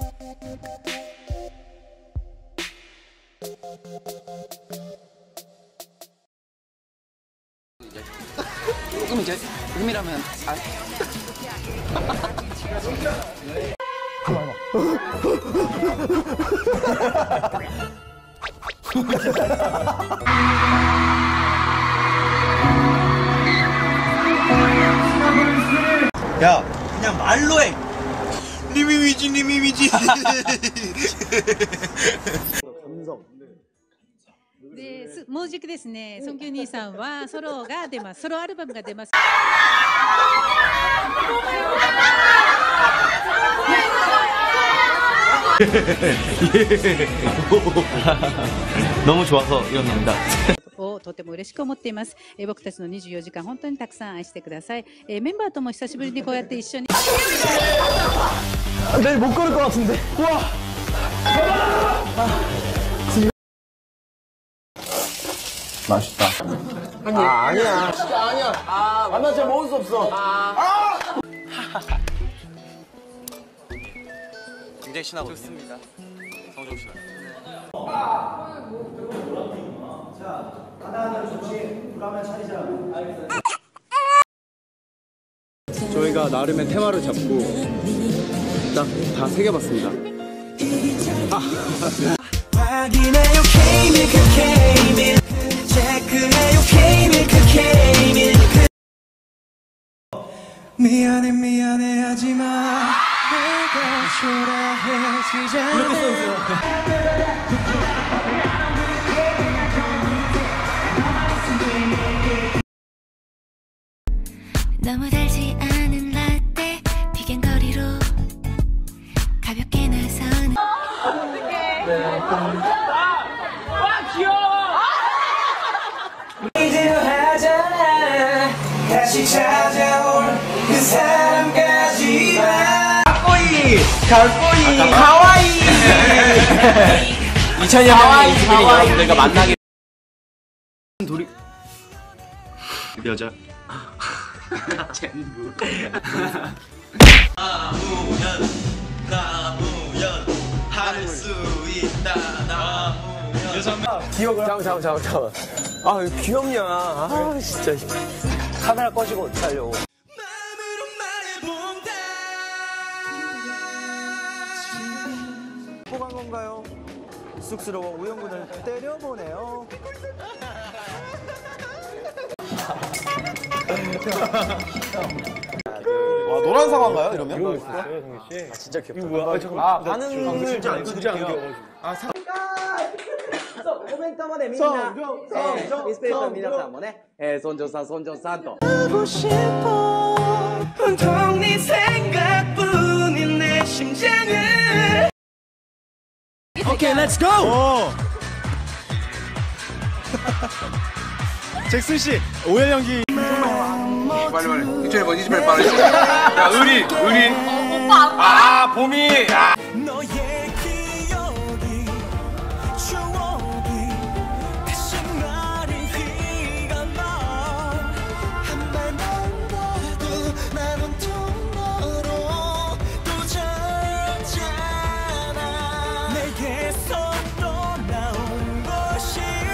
조금 이제 음이라면 야, 그냥 말로 해. 니미미지 니미미지. で、もうじきですね、ソンキュ兄さんはソロが出ます。ソロアルバムが出ます。 너무 좋아서 이런 겁니다. をとても嬉しく思っています。僕たちの24時間本当にたくさん愛してください。メンバーとも久しぶりにこうやって一緒に。 내일 못 걸을 것 같은데. 우와. 맛있다. 아니야. 진짜 아니야. 나 진짜 먹을 수 없어. 굉장히 신나고 좋습니다. 성종 씨. 자, 하나하나 좋지. 불하면 차리자. 저희가 나름의 테마를 잡고 딱 다 새겨봤습니다. 확인해요 K-밀크 K-밀크 체크해요 K-밀크 K-밀크 미안해 미안해 하지마 내가 초라해지잖아 이렇게 써있어요. 너무 달지 않은 라떼 비겐거리로 가볍게 나서는 와 귀여워 이대로 하잖아 다시 찾아올 그 사람까지만 갈보이 하와이 2000년에 20일에 여러분들과 만나게 돌이 여자 전부 나무현 할 수 있다 나무현 기억을 잠깐만 아 귀엽냐 아 진짜 카메라 꺼지고 어떻게 하려고 마음으로 말해본다 뽑은 건가요? 쑥스러워 우영군을 때려보네요. 와 노란 사과인가요 이러면? 이런 거 있었어요 성규씨? 아 진짜 귀엽다. 이거 뭐야? 아 반응을 진짜 안 귀여워가지고. 아 사. コメントまでみんなリスペクトの皆さんもね尊上さん尊上さんと 하고 싶어 온통 네 생각뿐인 내 심장을 오케이 렛츠 고! 잭슨 씨 오열 연기 빨리 이쪽에 뭐 이집에 빨리 야 의리 오빠 아 봄이